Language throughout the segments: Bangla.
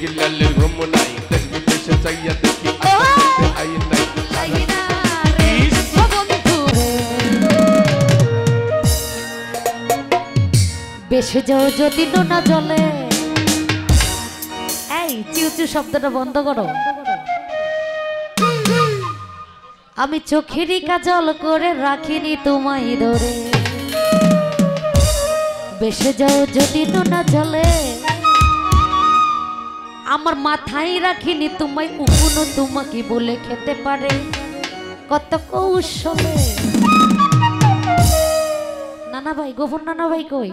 গিলালে ঘুম নাই দেশ বিদেশে যাইয়া দেখি আই নাই বেশে যাও যদি নোনা জলে এই চিউচু শব্দটা বন্ধ করো আমি চোখেরই কাজল করে রাখিনি তোমায় ধরে বেশে যাও যদি নোনা জলে আমার মাথায় রাখিনি তোমায় উকুনো তোমাকে বলে খেতে পারে কত কৌশলে নানা ভাই গোপন নানা ভাই কই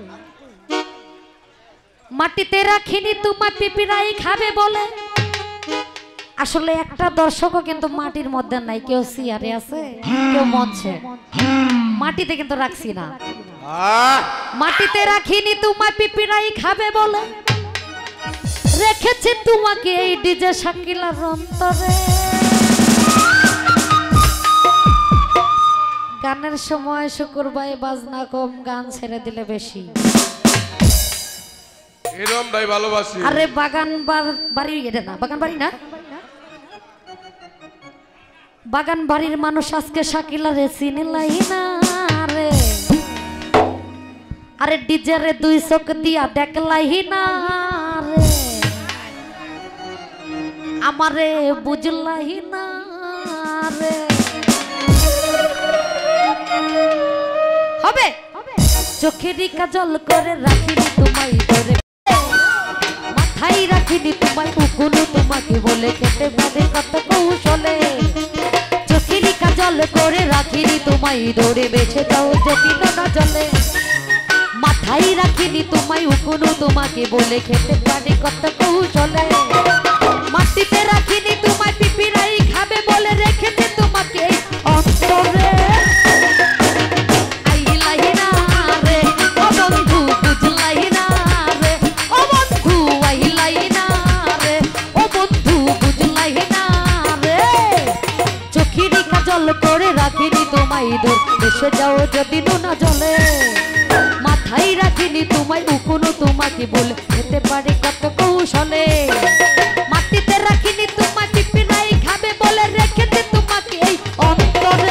মাটিতে রাখিনি তোমায় পিপিরাই খাবে বলে আসলে একটা দর্শকও কিন্তু মাটির মধ্যে নাই কেউ সিয়ারে আছে কেউ মঞ্চে মাটিতে কিন্তু রাখছি না মাটিতে রাখিনি তোমায় পিপিরাই খাবে বলে রেখেছি তোমাকে এই ডিজে শাকিলার অন্তরে গানের সময় শুকুরবাই বাজনা কম গান ছেড়ে দিলে বেশি এরম ভাই ভালোবাসি আরে বাগান বাড়ি এটা না বাগান বাড়ি না বাগান বাড়ির মানুষ আজকে শাকিলারে চিনিলাই না রে আরে ডিজে রে দুই চোখ দিয়া দেখলাই না রে আমারে বুঝলাই না রে হবে চোখেরই কাজল করে রাখিনি তোমায় ধরে মাথায় রাখিনি তোমায় উকুনো তোমাকে বলে খেতে পারে কত কৌশলে চোখেরই কাজল করে রাখিনি তোমায় ধরে বেছে যাও যদি নোনা জলে মাথায় রাখিনি তোমায় উকুনো তোমাকে বলে খেতে পারে কত কৌশলে মাটিতে রাখিনি তোমায় পিপিরাই খাবে বলে রেখেছে তোমাকে অন্তরে করে রাখিনি তোমায় দূর এসে যাও যদি নোনা জলে মাথায় রাখিনি তোমায় উকুনো তোমাকে বলে খেতে পারে কত কৌশলে মাটিতে রাখিনি তোমায় পিপিরাই খাবে বলে রেখেছে তোমাকে এই অন্তরে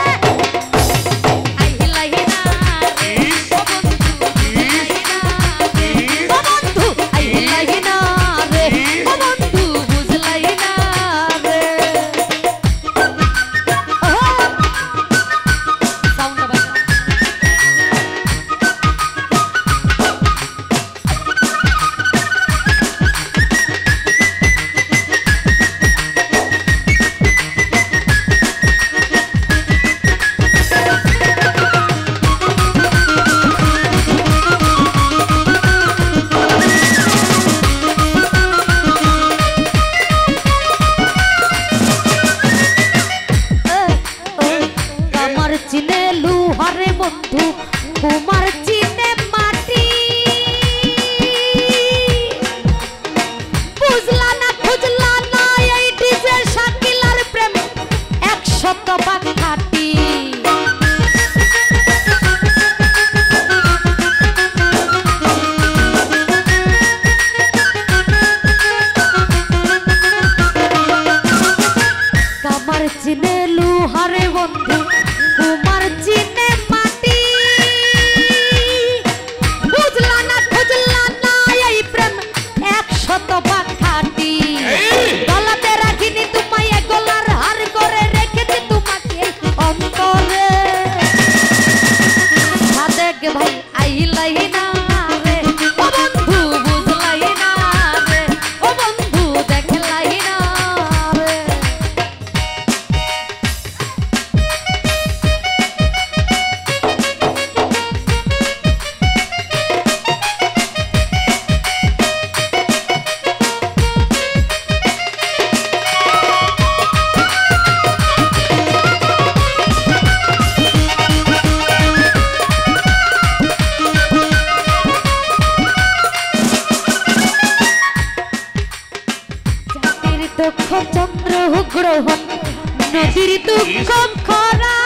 গ্রহণ নদীর দুঃখ খরা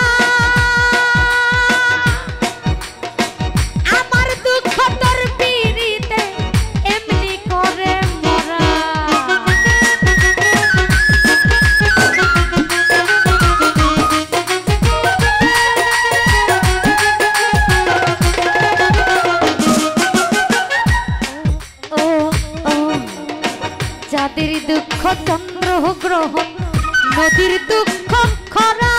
আমার দুঃখ তোর পিড়িতে এমনি করে মরা চাঁদের দুঃখ চন্দ্র গ্রহ নদীর দুঃখ খরা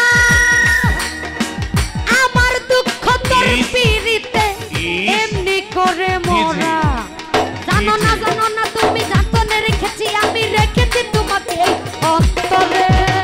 আমার দুঃখ তোর পিরিতে এমনি করে মোরা জানো না তুমি জানতনে রেখেছি আমি রেখেছি তোমাকে অন্তরে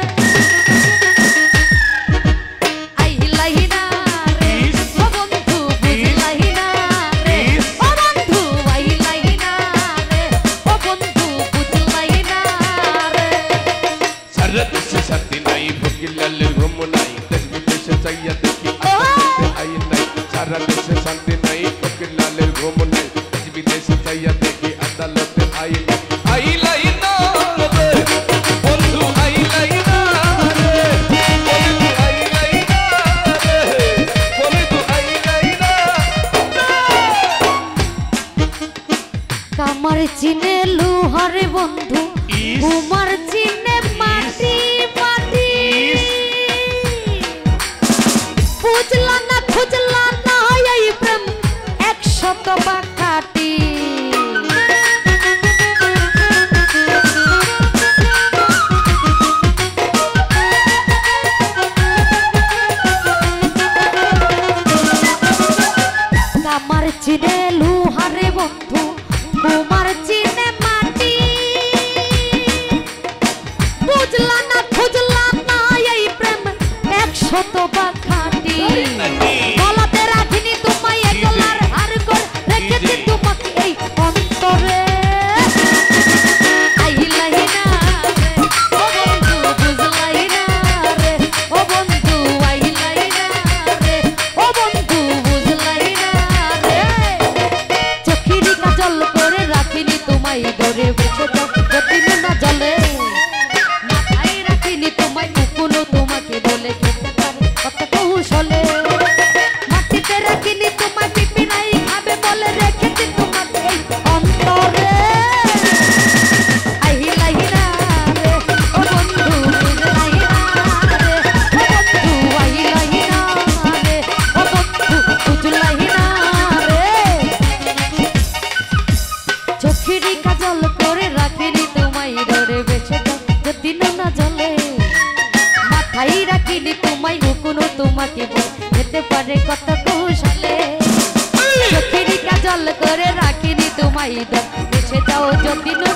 কামার চিনে লোহারে বন্ধু কুমার চিনে মাটি মাটি বুঝলা না খুঁজলা না এই প্রেম 100 বাকাটি কামার চিনে লোহারে বন্ধু কুমার চিনে মাটি বুঝলা না খুঁজলা না এই প্রেম 100 বাখাটি গলাতে রাখিনি তোমায় একলার হার কর রেখেছি তোমাকে এই অন্তরে আইলাই না রে ও বন্ধু বুঝলাই না রে ও বন্ধু আইলাই না রে ও বন্ধু বুঝলাই না রে চোখের কাজল করে রাখিনি তোমায় ধরে বসে যাও প্রতিদিন না জলে মাথায় রাখিনি তোমায় কোনো তোমাকে বলে খেতে পারে কত কৌশলে মাটিতে রাখিনি তোমায় পিপি নাই খাবে বলে রেখেছি তোমাকে এই অন্তরে আইলাই না রে ও বন্ধু বুঝলাই না রে ও বন্ধু আইলাই না রে ও বন্ধু বুঝলাই না রে চোখের কাজল করে রাখিনি তোমায় ধরে বেঁচে যাও যদি না জলে মাথায় রাখিনি তোমায় কোনো তোমাকে যেতে পারে কত কৌশলে চোখের কাজল করে রাখিনি তোমায় ধরে বেঁচে যাও যদি